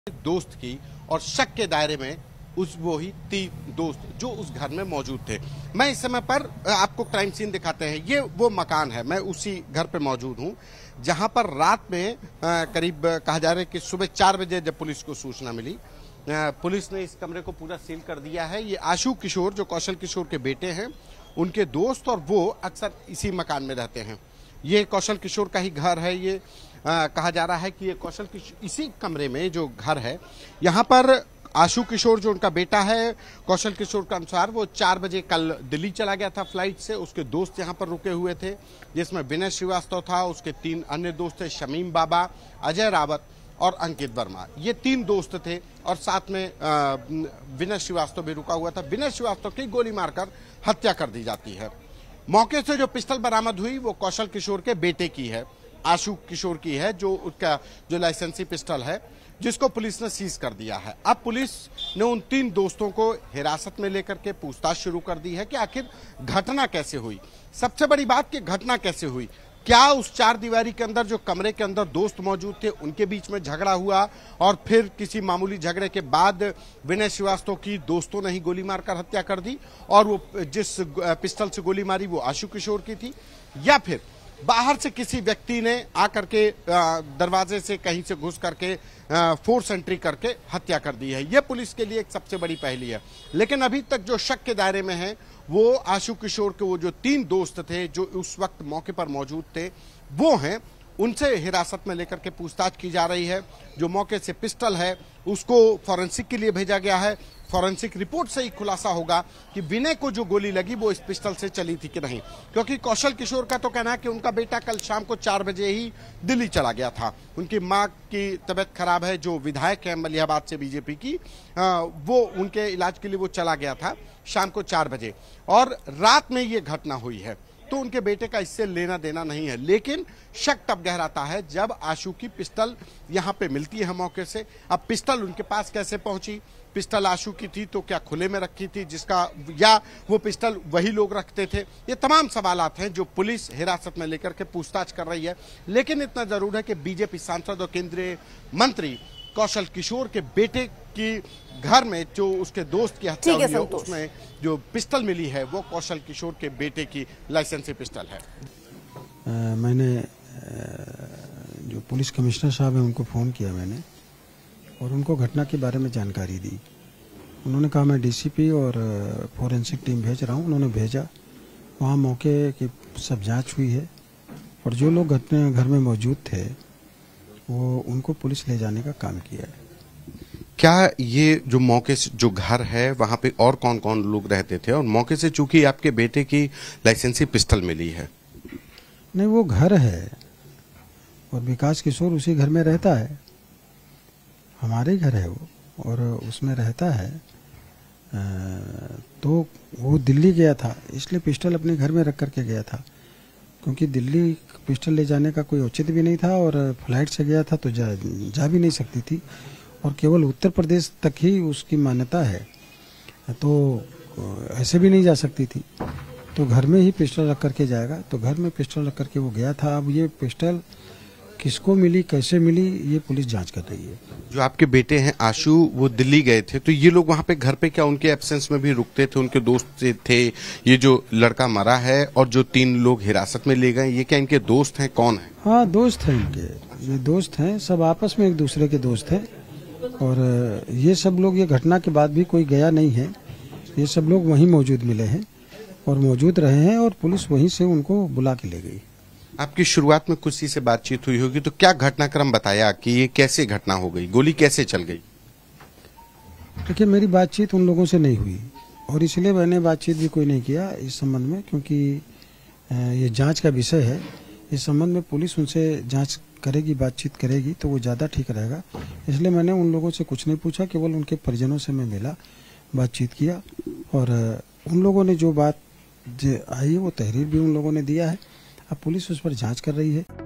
दोस्त की और शक के दायरे में वो ही 3 दोस्त जो उस घर में मौजूद थे। मैं इस समय पर आपको क्राइम सीन दिखाते हैं। ये वो मकान है, मैं उसी घर पे मौजूद हूँ जहां पर रात में करीब कहा जा रहा है कि सुबह 4 बजे जब पुलिस को सूचना मिली, पुलिस ने इस कमरे को पूरा सील कर दिया है। ये आशु किशोर जो कौशल किशोर के बेटे हैं, उनके दोस्त और वो अक्सर इसी मकान में रहते हैं। ये कौशल किशोर का ही घर है। ये कहा जा रहा है कि ये कौशल किशोर इसी कमरे में जो घर है, यहाँ पर आशु किशोर जो उनका बेटा है, कौशल किशोर के अनुसार वो 4 बजे कल दिल्ली चला गया था फ्लाइट से। उसके दोस्त यहाँ पर रुके हुए थे, जिसमें विनय श्रीवास्तव था, उसके 3 अन्य दोस्त थे, शमीम बाबा, अजय रावत और अंकित वर्मा। ये 3 दोस्त थे और साथ में विनय श्रीवास्तव भी रुका हुआ था। विनय श्रीवास्तव की गोली मारकर हत्या कर दी जाती है। मौके से जो पिस्टल बरामद हुई वो कौशल किशोर के बेटे की है, आशु किशोर की है, जो उसका जो लाइसेंसी पिस्टल है, जिसको पुलिस ने सीज कर दिया है। अब पुलिस ने उन 3 दोस्तों को हिरासत में लेकर के पूछताछ शुरू कर दी है कि आखिर घटना कैसे हुई। सबसे बड़ी बात कि घटना कैसे हुई, क्या उस 4 दीवारी के अंदर जो कमरे के अंदर दोस्त मौजूद थे उनके बीच में झगड़ा हुआ और फिर किसी मामूली झगड़े के बाद विनय श्रीवास्तव की दोस्तों ने ही गोली मारकर हत्या कर दी और वो जिस पिस्टल से गोली मारी वो आशु किशोर की थी, या फिर बाहर से किसी व्यक्ति ने आकर के दरवाजे से कहीं से घुस करके फोर्स एंट्री करके हत्या कर दी है। यह पुलिस के लिए एक सबसे बड़ी पहेली है। लेकिन अभी तक जो शक के दायरे में है वो आशु किशोर के वो जो 3 दोस्त थे जो उस वक्त मौके पर मौजूद थे वो हैं। उनसे हिरासत में लेकर के पूछताछ की जा रही है। जो मौके से पिस्टल है उसको फॉरेंसिक के लिए भेजा गया है। फॉरेंसिक रिपोर्ट से ही खुलासा होगा कि विनय को जो गोली लगी वो इस पिस्टल से चली थी कि नहीं, क्योंकि कौशल किशोर का तो कहना है कि उनका बेटा कल शाम को 4 बजे ही दिल्ली चला गया था। उनकी मां की तबीयत खराब है, जो विधायक है मलिहाबाद से बीजेपी की, वो उनके इलाज के लिए वो चला गया था शाम को 4 बजे और रात में ये घटना हुई है। तो उनके बेटे का इससे लेना देना नहीं है। लेकिन शक तब गहराता है जब आशु की पिस्टल यहाँ पे मिलती है मौके से। अब पिस्टल उनके पास कैसे पहुंची, पिस्टल आशु की थी तो क्या खुले में रखी थी जिसका, या वो पिस्टल वही लोग रखते थे, ये तमाम सवालात हैं जो पुलिस हिरासत में लेकर के पूछताछ कर रही है। लेकिन इतना जरूर है कि बीजेपी सांसद और केंद्रीय मंत्री कौशल किशोर के बेटे की घर में जो उसके दोस्त की हत्या हुई है उसमें जो पिस्टल मिली है वो कौशल किशोर के बेटे की लाइसेंसी पिस्टल है। मैंने जो पुलिस कमिश्नर साहब हैं उनको फ़ोन किया मैंने और उनको घटना के बारे में जानकारी दी। उन्होंने कहा मैं डीसीपी और फॉरेंसिक टीम भेज रहा हूँ। उन्होंने भेजा, वहाँ मौके की सब जांच हुई है और जो लोग घटना घर में मौजूद थे वो उनको पुलिस ले जाने का काम किया है। क्या ये जो मौके से जो घर है वहाँ पे और कौन कौन लोग रहते थे, और मौके से चूंकि आपके बेटे की लाइसेंसी पिस्टल मिली है? नहीं, वो घर है और विकास किशोर उसी घर में रहता है, हमारे घर है वो और उसमें रहता है। तो वो दिल्ली गया था इसलिए पिस्टल अपने घर में रख करके गया था, क्योंकि दिल्ली पिस्टल ले जाने का कोई औचित्य भी नहीं था और फ्लाइट से गया था तो जा भी नहीं सकती थी और केवल उत्तर प्रदेश तक ही उसकी मान्यता है, तो ऐसे भी नहीं जा सकती थी। तो घर में ही पिस्टल रख करके जाएगा, तो घर में पिस्टल रख करके वो गया था। अब ये पिस्टल किसको मिली, कैसे मिली, ये पुलिस जांच कर रही है। जो आपके बेटे हैं आशु, वो दिल्ली गए थे, तो ये लोग वहाँ पे घर पे क्या उनके एब्सेंस में भी रुकते थे? उनके दोस्त थे? ये जो लड़का मरा है और जो 3 लोग हिरासत में ले गए, ये क्या इनके दोस्त हैं? कौन है? हाँ, दोस्त हैं इनके, ये दोस्त हैं, सब आपस में एक दूसरे के दोस्त हैं और ये सब लोग ये घटना के बाद भी कोई गया नहीं है। ये सब लोग वहीं मौजूद मिले हैं और मौजूद रहे हैं और पुलिस वहीं से उनको बुला के ले गई। आपकी शुरुआत में किसी से बातचीत हुई होगी, तो क्या घटनाक्रम बताया कि ये कैसे घटना हो गई, गोली कैसे चल गई? देखिए, मेरी बातचीत उन लोगों से नहीं हुई और इसलिए मैंने बातचीत भी कोई नहीं किया इस संबंध में, क्योंकि ये जांच का विषय है। इस संबंध में पुलिस उनसे जांच करेगी, बातचीत करेगी तो वो ज़्यादा ठीक रहेगा। इसलिए मैंने उन लोगों से कुछ नहीं पूछा, केवल उनके परिजनों से मैं मिला, बातचीत किया और उन लोगों ने जो बात आई वो तहरीर भी उन लोगों ने दिया है। अब पुलिस उस पर जांच कर रही है।